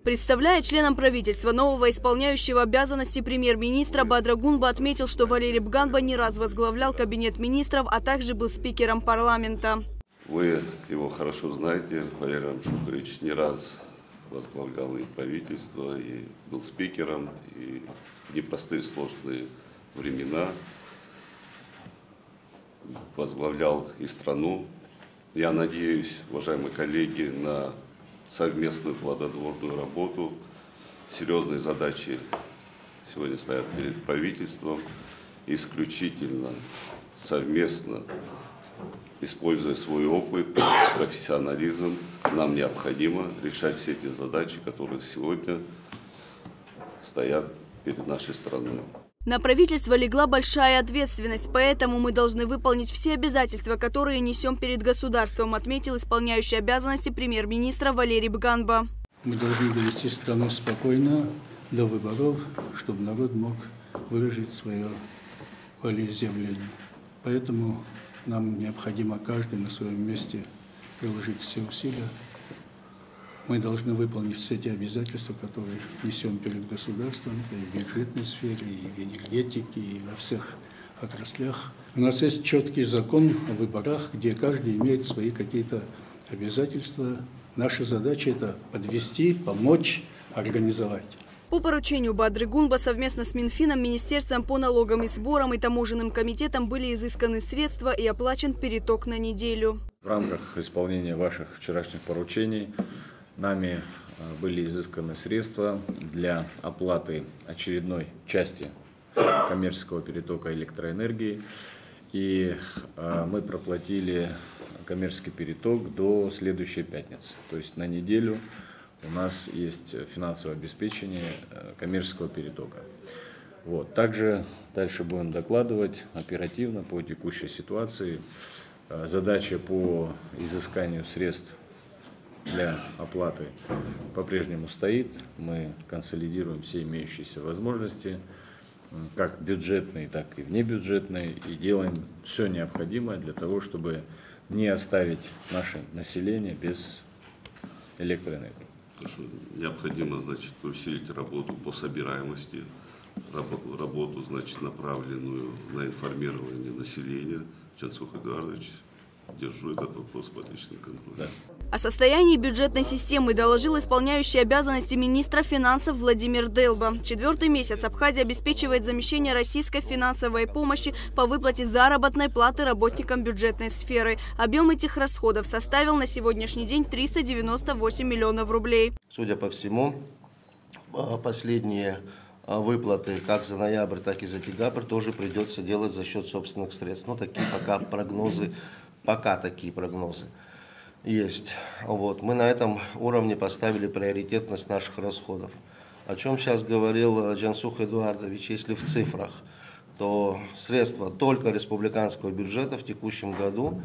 Представляя членам правительства нового исполняющего обязанности премьер-министра, Бадра Гунба отметил, что Валерий Бганба не раз возглавлял кабинет министров, а также был спикером парламента. Вы его хорошо знаете, Валерий Рамшухович не раз возглавлял и правительство, и был спикером, и в непростые сложные времена возглавлял и страну. Я надеюсь, уважаемые коллеги, на совместную плодотворную работу. Серьезные задачи сегодня стоят перед правительством. Исключительно совместно, используя свой опыт, профессионализм, нам необходимо решать все эти задачи, которые сегодня стоят перед нашей страной. На правительство легла большая ответственность, поэтому мы должны выполнить все обязательства, которые несем перед государством, отметил исполняющий обязанности премьер-министра Валерий Бганба. Мы должны довести страну спокойно до выборов, чтобы народ мог выразить свое волеизъявление. Поэтому нам необходимо каждый на своем месте приложить все усилия. Мы должны выполнить все те обязательства, которые несем перед государством, и в бюджетной сфере, и в энергетике, и во всех отраслях. У нас есть четкий закон о выборах, где каждый имеет свои какие-то обязательства. Наша задача – это подвести, помочь, организовать. По поручению Бадры Гунба совместно с Минфином, Министерством по налогам и сборам и таможенным комитетом были изысканы средства и оплачен переток на неделю. В рамках исполнения ваших вчерашних поручений нами были изысканы средства для оплаты очередной части коммерческого перетока электроэнергии. И мы проплатили коммерческий переток до следующей пятницы. То есть на неделю у нас есть финансовое обеспечение коммерческого перетока. Вот. Также дальше будем докладывать оперативно по текущей ситуации. Задача по изысканию средств для оплаты по-прежнему стоит. Мы консолидируем все имеющиеся возможности, как бюджетные, так и внебюджетные, и делаем все необходимое для того, чтобы не оставить наше население без электроэнергии. Необходимо, значит, усилить работу по собираемости, работу, значит, направленную на информирование населения. Джансух Эдуардович, держу этот вопрос под личным контролем. Да. О состоянии бюджетной системы доложил исполняющий обязанности министра финансов Владимир Делба. 4-й месяц Абхазия обеспечивает замещение российской финансовой помощи по выплате заработной платы работникам бюджетной сферы. Объем этих расходов составил на сегодняшний день 398 миллионов рублей. Судя по всему, последние выплаты как за ноябрь, так и за декабрь тоже придется делать за счет собственных средств. Но такие пока такие прогнозы есть. Вот. Мы на этом уровне поставили приоритетность наших расходов. О чем сейчас говорил Джансух Эдуардович, если в цифрах, то средства только республиканского бюджета в текущем году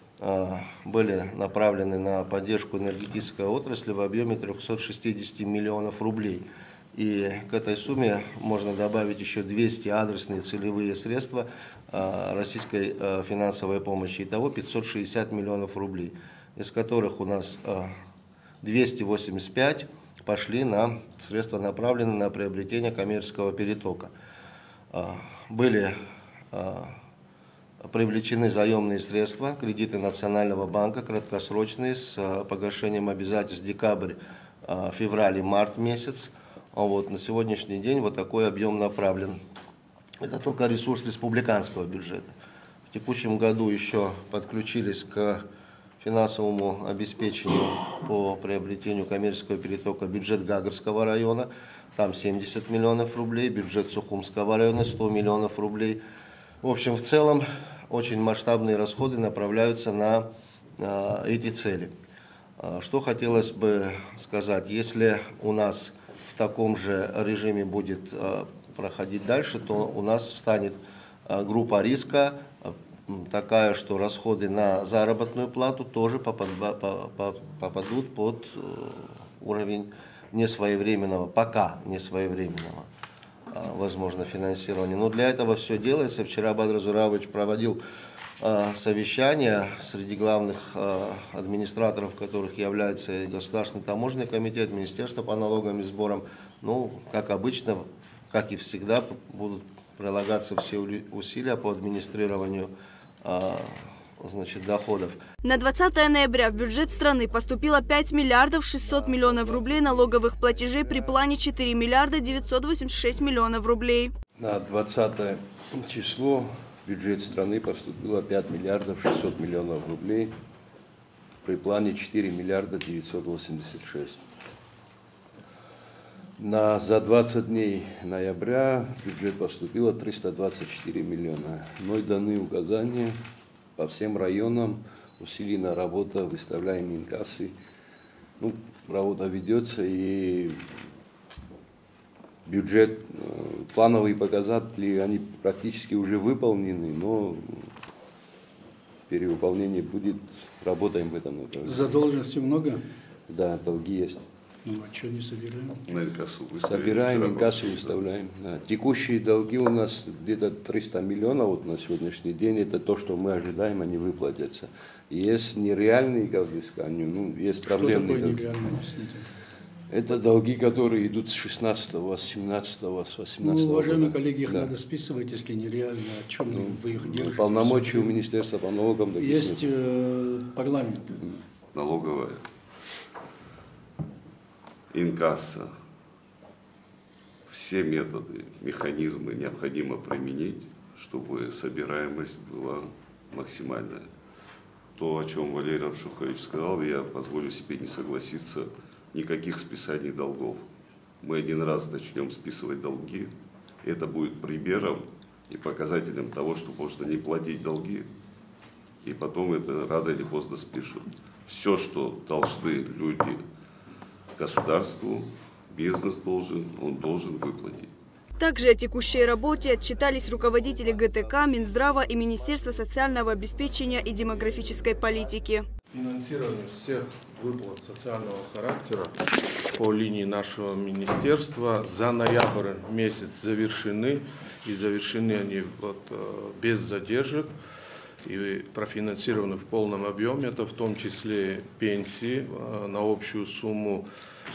были направлены на поддержку энергетической отрасли в объеме 360 миллионов рублей. И к этой сумме можно добавить еще 200 адресные целевые средства российской финансовой помощи. Итого 560 миллионов рублей, из которых у нас 285 пошли на средства, направленные на приобретение коммерческого перетока. Были привлечены заемные средства, кредиты Национального банка, краткосрочные, с погашением обязательств декабрь, февраль и март месяц. Вот, на сегодняшний день вот такой объем направлен. Это только ресурс республиканского бюджета. В текущем году еще подключились к финансовому обеспечению по приобретению коммерческого перетока бюджет Гагарского района, там 70 миллионов рублей, бюджет Сухумского района 100 миллионов рублей. В общем, в целом очень масштабные расходы направляются на эти цели. Что хотелось бы сказать, если у нас в таком же режиме будет проходить дальше, то у нас встанет группа риска, такая, что расходы на заработную плату тоже попадут под уровень несвоевременного, пока несвоевременного, возможно, финансирования. Но для этого все делается. Вчера Бадр Зуравович проводил совещание среди главных администраторов, которых является и Государственный таможенный комитет, Министерство по налогам и сборам. Ну, как обычно, как и всегда, будут прилагаться все усилия по администрированию доходов. На 20 ноября в бюджет страны поступило 5 миллиардов 600 миллионов рублей налоговых платежей при плане 4 миллиарда 986 миллионов рублей. На 20 число в бюджет страны поступило 5 миллиардов 600 миллионов рублей при плане 4 миллиарда 986. За 20 дней ноября в бюджет поступило 324 миллиона. Мной даны указания по всем районам, усилена работа, выставляем инкассы. Ну, работа ведется, и бюджет, плановые показатели, они практически уже выполнены, но перевыполнение будет, работаем в этом направлении. Задолженности много? Да, долги есть. Ну, а что не собираем? На инкассу Собираем, инкассу выставляем. Да. Текущие долги у нас где-то 300 миллионов вот на сегодняшний день. Это то, что мы ожидаем, они выплатятся. Есть нереальные к взысканию, ну, есть проблемные долги. Что такое нереальные, объясните? Это долги, которые идут с 16-го, с 17-го, с 18-го уважаемые года. коллеги, их Да. надо списывать, если нереально. О чем вы их держите? Полномочия у Министерства по налогам. Есть парламент. Налоговая, инкасса, все методы, механизмы необходимо применить, чтобы собираемость была максимальная. То, о чем Валерий Равшухович сказал, я позволю себе не согласиться, никаких списаний долгов. Мы один раз начнем списывать долги, и это будет примером и показателем того, что можно не платить долги, и потом это рано или поздно спишут. Все, что должны люди государству, бизнес должен, он должен выплатить. Также о текущей работе отчитались руководители ГТК, Минздрава и Министерства социального обеспечения и демографической политики. Финансирование всех выплат социального характера по линии нашего министерства за ноябрь месяц завершены. И завершены они без задержек и профинансированы в полном объеме. Это в том числе пенсии на общую сумму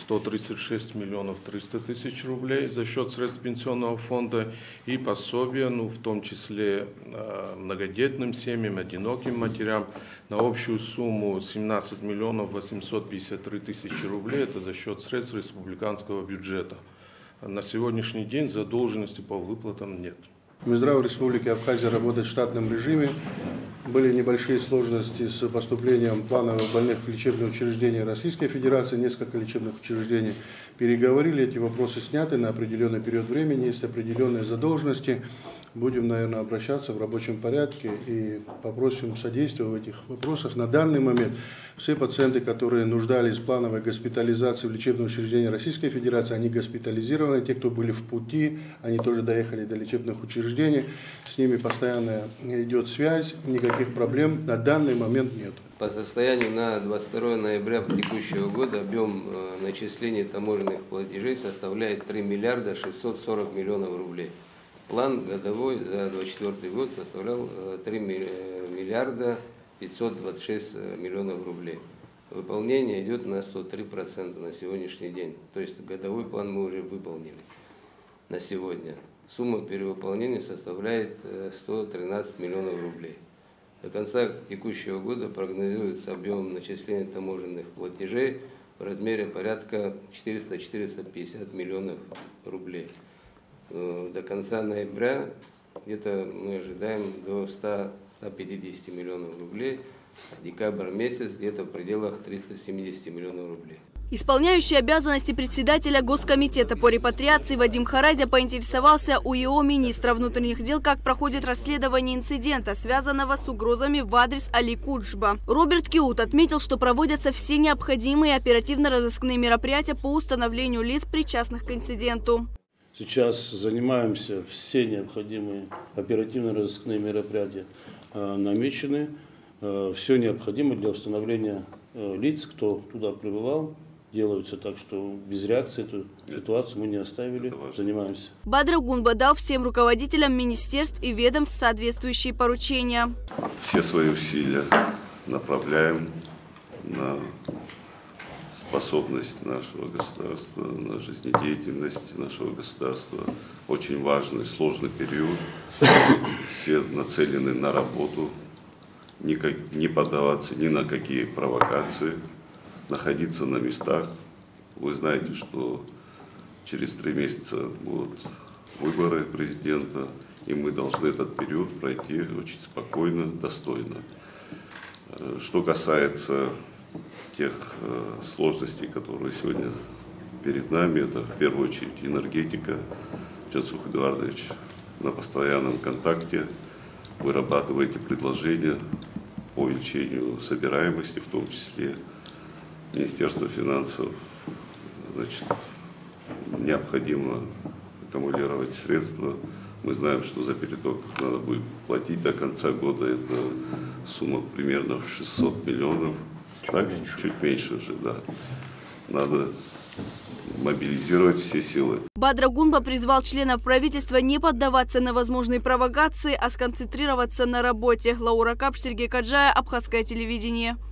136 миллионов 300 тысяч рублей за счет средств пенсионного фонда и пособия, в том числе многодетным семьям, одиноким матерям на общую сумму 17 миллионов 853 тысячи рублей. Это за счет средств республиканского бюджета. На сегодняшний день задолженности по выплатам нет. Минздрав Республики Абхазия работает в штатном режиме. Были небольшие сложности с поступлением плановых больных в лечебные учреждения Российской Федерации, несколько лечебных учреждений. Переговорили, эти вопросы сняты на определенный период времени, есть определенные задолженности. Будем, наверное, обращаться в рабочем порядке и попросим содействия в этих вопросах. На данный момент все пациенты, которые нуждались в плановой госпитализации в лечебном учреждении Российской Федерации, они госпитализированы. Те, кто были в пути, они тоже доехали до лечебных учреждений. С ними постоянно идет связь, никаких проблем на данный момент нет. По состоянию на 22 ноября текущего года объем начисления таможенных платежей составляет 3 миллиарда 640 миллионов рублей. План годовой за 2024 год составлял 3 миллиарда 526 миллионов рублей. Выполнение идет на 103% на сегодняшний день. То есть годовой план мы уже выполнили на сегодня. Сумма перевыполнения составляет 113 миллионов рублей. До конца текущего года прогнозируется объем начисления таможенных платежей в размере порядка 400-450 миллионов рублей. До конца ноября где-то мы ожидаем до 100-150 миллионов рублей, а декабрь месяц где-то в пределах 370 миллионов рублей. Исполняющий обязанности председателя Госкомитета по репатриации Вадим Харадя поинтересовался у ИО министра внутренних дел, как проходит расследование инцидента, связанного с угрозами в адрес Али Куджба. Роберт Киут отметил, что проводятся все необходимые оперативно-розыскные мероприятия по установлению лиц, причастных к инциденту. Сейчас занимаемся, все необходимые оперативно-розыскные мероприятия намечены. Все необходимое для установления лиц, кто туда прибывал, делаются, так что без реакции эту ситуацию мы не оставили, занимаемся. Бадра Гунба дал всем руководителям министерств и ведомств соответствующие поручения. Все свои усилия направляем на способность нашего государства, на жизнедеятельность нашего государства. Очень важный, сложный период. Все нацелены на работу, не поддаваться ни на какие провокации, находиться на местах. Вы знаете, что через 3 месяца будут выборы президента, и мы должны этот период пройти очень спокойно, достойно. Что касается тех сложностей, которые сегодня перед нами, это в первую очередь энергетика. Джансух Эдуардович на постоянном контакте, вырабатываете предложения по увеличению собираемости, в том числе Министерство финансов. Значит, необходимо аккумулировать средства. Мы знаем, что за переток надо будет платить до конца года. Это сумма примерно в 600 миллионов. Чуть меньше уже, да. Надо мобилизировать все силы. Бадра Гунба призвал членов правительства не поддаваться на возможные провокации, а сконцентрироваться на работе. Лаура Капш, Сергей Каджая, Абхазское телевидение.